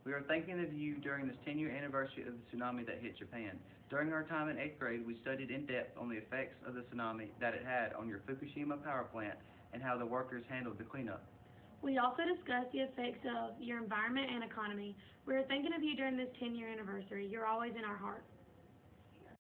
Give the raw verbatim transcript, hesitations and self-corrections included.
We are thinking of you during this ten-year anniversary of the tsunami that hit Japan. During our time in eighth grade, we studied in depth on the effects of the tsunami that it had on your Fukushima power plant and how the workers handled the cleanup. We also discussed the effects of your environment and economy. We are thinking of you during this ten-year anniversary. You're always in our heart.